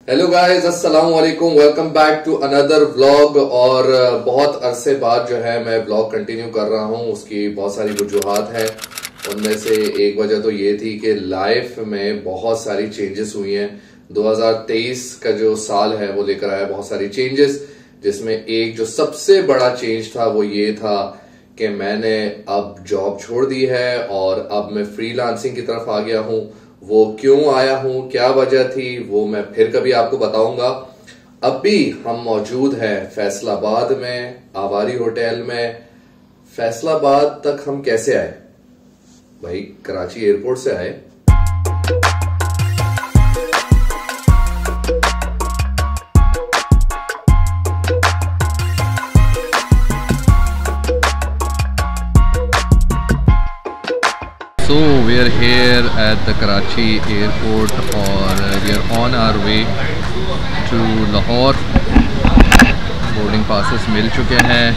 Hello guys, अस्सलाम वालेकुम, welcome back to another vlog. और बहुत अरसे बाद जो है मैं व्लॉग कंटिन्यू कर रहा हूं। उसकी बहुत सारी वजूहात हैं। उनमें से एक वजह तो ये थी कि लाइफ में बहुत सारी चेंजेस हुई हैं। 2023 का जो साल है वो लेकर आया बहुत सारी चेंजेस, जिसमें एक जो सबसे बड़ा चेंज था वो ये था कि मैंने अब जॉब छोड़ दी है और अब मैं फ्रीलांसिंग की तरफ आ गया हूं। वो क्यों आया हूं, क्या वजह थी, वो मैं फिर कभी आपको बताऊंगा। अभी हम मौजूद हैं फैसलाबाद में, आवारी होटल में। फैसलाबाद तक हम कैसे आए? भाई कराची एयरपोर्ट से आए। So we are here at the Karachi airport और we are on our way to Lahore। Boarding passes मिल चुके हैं।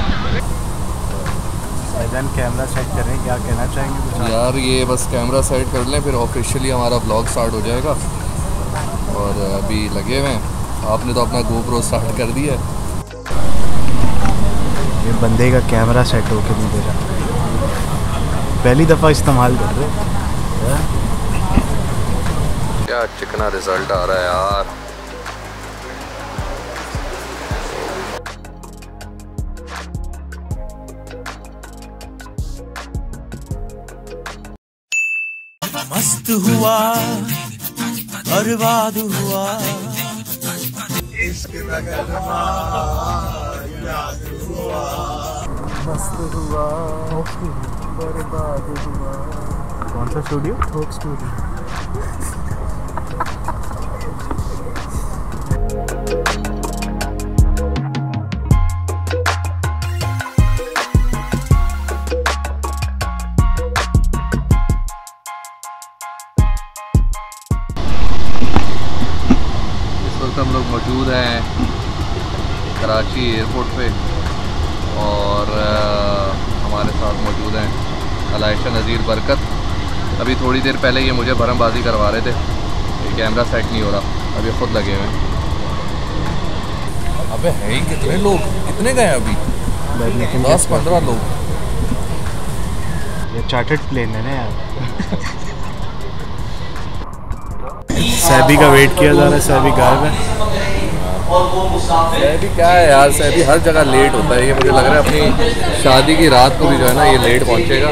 कैमरा सेट कर रहे हैं, क्या कहना चाहेंगे कुछ? यार ये बस कैमरा सेट कर लें, फिर ऑफिशियली हमारा व्लॉग स्टार्ट हो जाएगा। और अभी लगे हुए हैं। आपने तो अपना GoPro स्टार्ट कर दिया है। ये बंदे का कैमरा सेट होके नहीं दे रहा, पहली दफ़ा इस्तेमाल कर रहे हैं। क्या चिकना रिजल्ट आ रहा है यार। मस्त हुआ बर्बाद हुआ इश्क याद हुआ, मस्त हुआ बर्बाद हुआ। कौन सा स्टूडियो? थोक स्टूडियो। इस वक्त हम लोग मौजूद हैं कराची एयरपोर्ट पे और हमारे साथ मौजूद हैं अलाइशा नज़ीर बरकत। अभी थोड़ी देर पहले ये मुझे भरमबाजी करवा रहे थे, ये कैमरा सेट नहीं हो रहा। अभी खुद लगे हुए हैं। अबे है ही कितने लोग, कितने गए अभी? 10-15 लोग। ये चार्टर्ड प्लेन है ना यार। सैबी का वेट किया जा रहा है, सैबी गायब है। सैबी क्या है यार, सैबी हर जगह लेट होता है। ये मुझे लग रहा है अपनी शादी की रात को भी जो है ना ये लेट पहुंचेगा।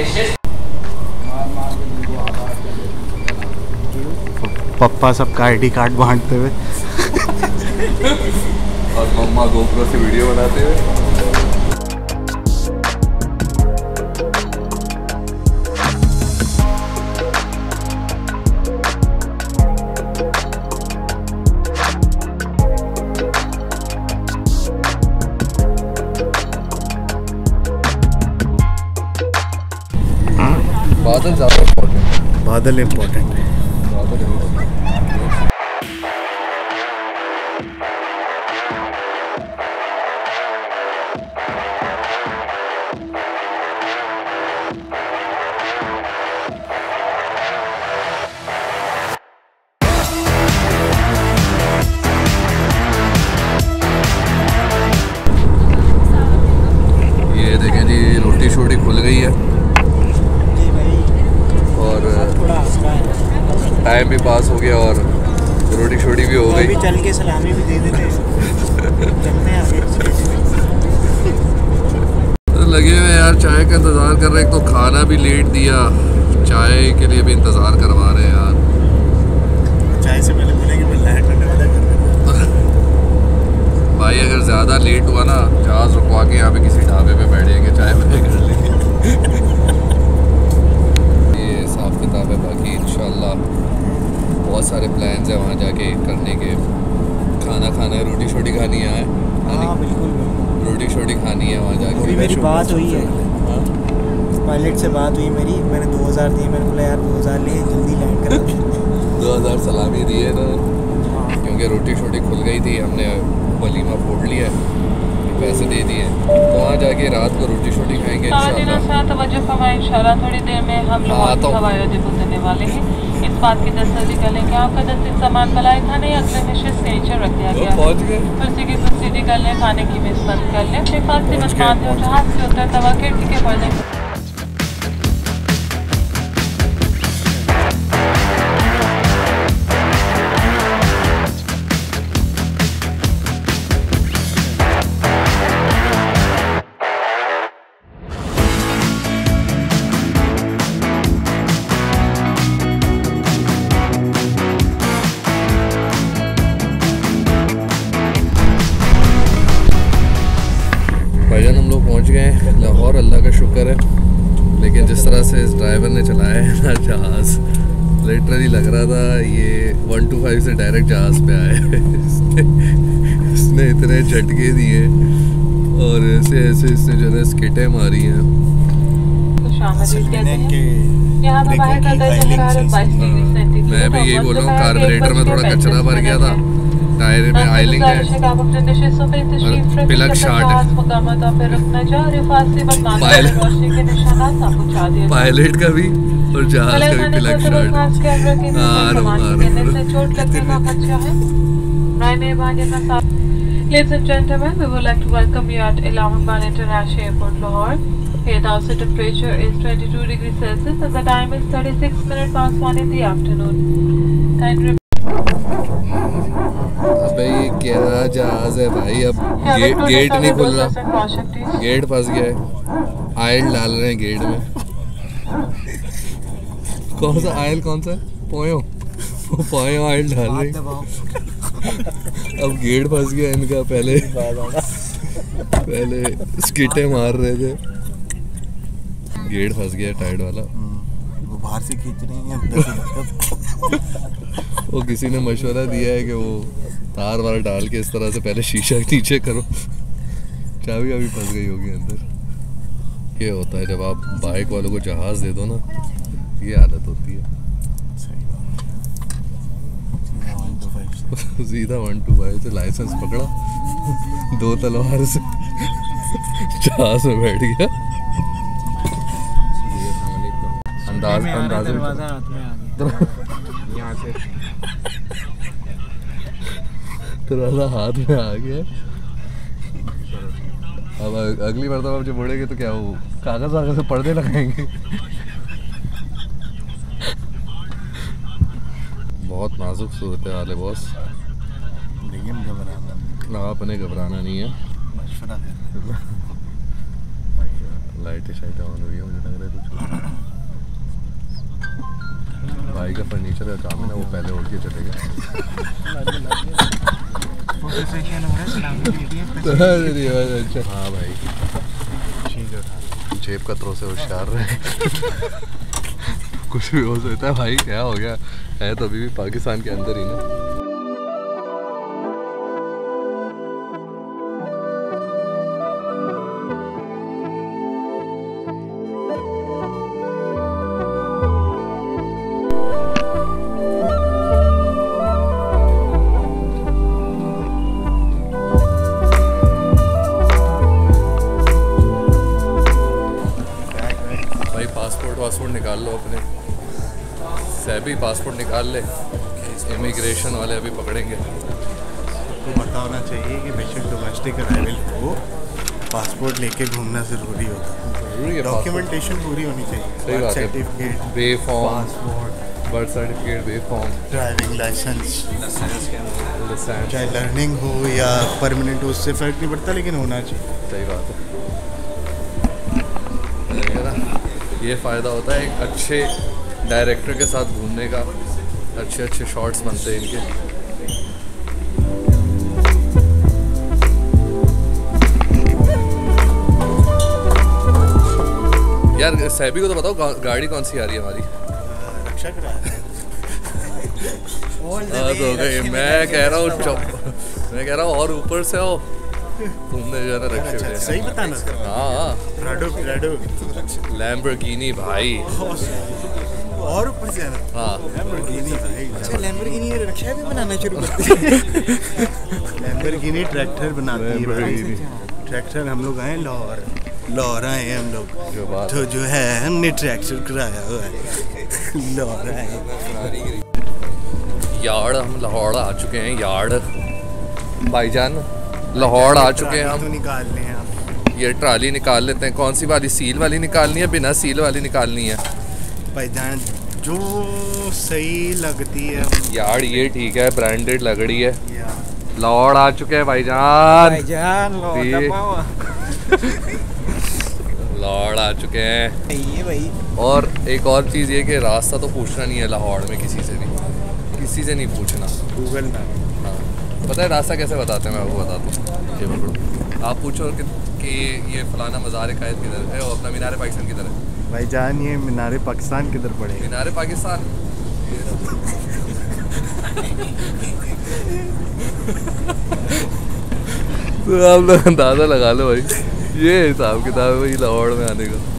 पप्पा सबका ID कार्ड बांटते हुए और मम्मा GoPro से वीडियो बनाते हुए। बादल ज़्यादा इम्पोर्टेंट है। बादल इम्पोर्टेंट है। ये देखें जी, रोटी शोटी खुल गई है और टाइम भी पास हो गया और रोटी छोटी भी हो गई। चल के सलामी भी दे देते चलते हैं आगे। तो लगे हुए यार, चाय का इंतज़ार कर रहे हैं। तो खाना भी लेट दिया, चाय के लिए भी इंतज़ार करवा रहे हैं यार। चाय से पहले बोलेंगे मैं लैंड करने वाला कर भाई अगर ज़्यादा लेट हुआ ना, जहाज़ रुकवा के यहाँ पे किसी ढाबे पे बैठेंगे, चाय वाय कर लेंगे। ये हिसाब किताब है। बाकी इंशाल्लाह बहुत सारे प्लान्स हैं वहाँ जाके करने के। खाना खाना है, रोटी शोटी खानी है। हाँ बिल्कुल, रोटी शोटी खानी है वहाँ जाके। अभी मेरी बात हुई है, पायलट से बात हुई मेरी। मैंने 2000 दिए, मैंने बोला यार 2000 ले, जल्दी लैंड करा। 2000 सलामी दिए ना, क्योंकि रोटी शोटी खुल गई थी। हमने वलीमा फोड़ लिया, पैसे दे दिए। तो वहाँ जाके रात को रोटी शोटी खाएंगे इंशाल्लाह। थोड़ी देर में हम लोग हवाई अड्डे को देने वाले हैं। इस बात की तसल्ली कर लें कि आपका जैसे सामान मलाई खाने या अगले निश्चित से नीचे रख दिया गया पहुंच गए। कुर्सी की कुर्सी कर लें, खाने की मेज बंद कर लें, हिफाजती मत मानते हो जहाज से उतर दवा खिड़की के पर्दे भाईजान हम लोग पहुंच गए हैं लाहौर, अल्लाह का शुक्र है। लेकिन जिस तरह से इस ड्राइवर ने चलाया है ना जहाज़, लिटरली लग रहा था ये 125 से डायरेक्ट जहाज़ पे आए इसने इतने झटके दिए और ऐसे ऐसे इसने जो है स्किटें मारी हैं। यहाँ पर बाहर का दर्जा हरारत 22 डिग्री सेंटीग्रेड। मैं भी यही बोल रहा हूँ, कार्बोरेटर में थोड़ा कचरा भर गया था, टायर में आयलिंग है, पिलक शार्ट है, पायलट का भी और जहाज का भी पिलक शार्ट है। Ladies and gentlemen, we would like to welcome you at Islamabad International Airport, Lahore. Here the outside temperature is 22 degrees Celsius and the time is 36 minutes past 1 in the afternoon. Kindly अबे ये क्या जहाज है भाई, अब gate नहीं खुल रहा, गेट फंस गया है, आयल डाल रहे हैं गेट में। कौन सा आयल, कौन सा पोयो पोयो आयल डाल रहे हैं। अब गेट फंस गया इनका, पहले स्किटें मार रहे थे, गेट फंस गया टाइड वाला, वो बाहर से खींच रही है। वो किसी ने मशवरा दिया है कि वो तार वार डाल के इस तरह से पहले शीशा नीचे करो, चाबी अभी फंस गई होगी अंदर। ये होता है जब आप बाइक वालों को जहाज दे दो ना, ये हालत होती है। सीधा 125 से लाइसेंस पकड़ा, 2 तलवार से जहाज में बैठ गया। अंदाजे हाथ में आ गया। अब अगली बार तो जब उड़ेंगे तो क्या वो कागज वागज से पर्दे लगाएंगे। बहुत नाजुक सूरत हाल है बॉस, लेकिन घबराना अपने घबराना नहीं है। लाइटें शाइटें ऑन हुई है, मुझे लग रहा है कुछ भाई का फर्नीचर का काम है ना, वो पहले उड़ के चले गए। अच्छा हाँ भाई, जेब कतरों से होशियार रहे। कुछ भी हो सकता है भाई, क्या हो गया है तो अभी भी पाकिस्तान के अंदर ही ना। पासपोर्ट निकाल लो अपने, सैबी पासपोर्ट निकाल ले, इमिग्रेशन वाले अभी पकड़ेंगे। तो पता होना चाहिए कि बेशक डोमेस्टिक अराइवल हो, पासपोर्ट लेके घूमना ज़रूरी होता है, डॉक्यूमेंटेशन पूरी होनी चाहिए। सही बात है, certificate, B form, passport, birth certificate, B form, driving licence, चाहे लर्निंग हो या परमानेंट हो, उससे फ़र्क नहीं पड़ता, लेकिन होना चाहिए। सही बात है। ये फ़ायदा होता है एक अच्छे डायरेक्टर के साथ घूमने का, अच्छे अच्छे शॉट्स बनते हैं इनके। यार सैबी को तो बताओ गाड़ी कौन सी आ रही है हमारी? रक्षा करा तो गई। मैं कह रहा हूँ और ऊपर से आओ, तुमने जो है ना रखे हुए। सही बताना। हाँ, प्राडो लैम्बोर्गिनी भाई, और ऊपर से आना। हाँ लैम्बोर्गिनी भाई, अच्छा लैम्बोर्गिनी रक्षा भी बनाना शुरू कर दिया। लैम्बोर्गिनी ट्रैक्टर बनाती है भाई। ट्रैक्टर हम लोग आए लाहौर आए हम लोग, तो जो है हमने ट्रैक्टर कराया हुआ है, लाहौर आए। यार्ड, हम लाहौर आ चुके हैं। यार्ड भाईजान, लाहौर आ चुके हैं हम। तो निकालने हैं आप। ये ट्राली निकाल लेते हैं। कौन सी वाली, सील वाली निकालनी है, बिना सील वाली निकालनी है? भाईजान जो सही लगती है। यार ये ठीक है, ब्रांडेड लग रही है। या लाहौर आ चुके हैं भाईजान। लाहौर आ चुके हैं। ये भाई, और एक और चीज़ ये कि रास्ता तो पूछना नहीं है लाहौर में किसी से भी, किसी से नहीं पूछना। Google map. हाँ, पता है रास्ता कैसे बताते हैं? मैं आपको बताता हूँ। ये पकड़ो, आप पूछो कि ये फलाना मज़ार कायद किधर है और अपना मीनार पाकिस्तान किधर है। भाईजान ये मीनार पाकिस्तान किधर पड़े? मीनार पाकिस्तान। तो आप लोग अंदाज़ा लगा लो भाई, ये हिसाब किताब है भाई लाहौर में आने का।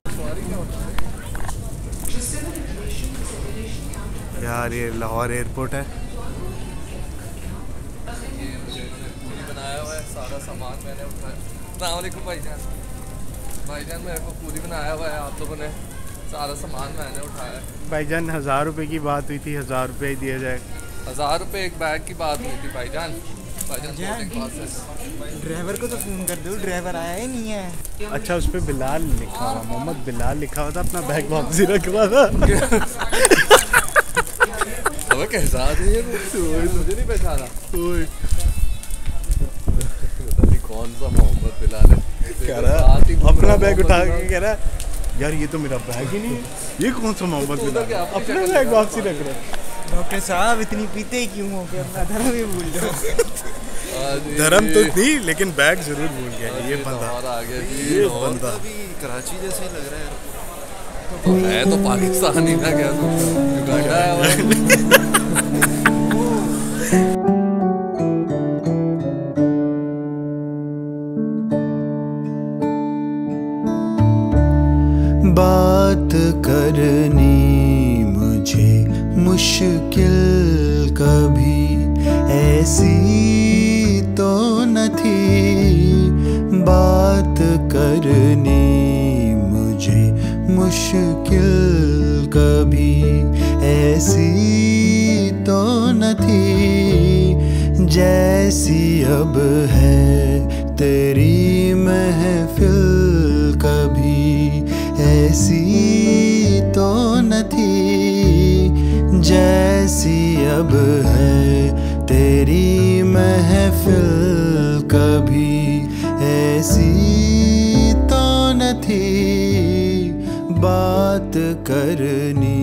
यार ये लाहौर एयरपोर्ट है। ये मुझे इन्होंने पूरी बनाया हुआ है, सारा सामान मैंने उठाया। अस्सलाम वालेकुम भाईजान। भाईजान मेरे को पूरी बनाया हुआ है, आप लोगों ने सारा सामान मैंने उठाया है। भाईजान 1000 रुपये की बात हुई थी, 1000 रुपये ही दिया जाए। 1000 रुपये एक बैग की बात हुई थी भाईजान। ड्राइवर को तो फोन कर दो, ड्राइवर आया ही नहीं है। अच्छा उस पर बिलाल लिखा हुआ, मोहम्मद बिलाल लिखा हुआ था, अपना बैग वापसी रखवा था। अबे कैसा आदमी है तू? मुझे नहीं पहचाना। पता नहीं कौन सा मोहम्मद बिलाल है। कह रहा अपना बैग उठा के कह रहा यार ये तो मेरा बैग ही नहीं है, ये कौन सा मोहम्मद बिलाल, अपना बैग वापसी रख रहा है। डॉक्टर साहब इतनी पीते ही क्यों हो के अपना धर्म ही भूल जाओ। धर्म तो थी लेकिन बैग जरूर भूल गया। ये बंदा, आ गया ये बंदा कराची जैसे ही लग रहा है। है तो पाकिस्तानी ना, क्या तू युगांडा है? बात करनी मुझे मुश्किल कभी ऐसी तो न थी। बात करनी मुझे मुश्किल कभी ऐसी तो न थी। जैसी अब है तेरी महफिल कभी ऐसी तो न थी। जैसी अब है तेरी महफिल कभी ऐसी तो न थी। बात करनी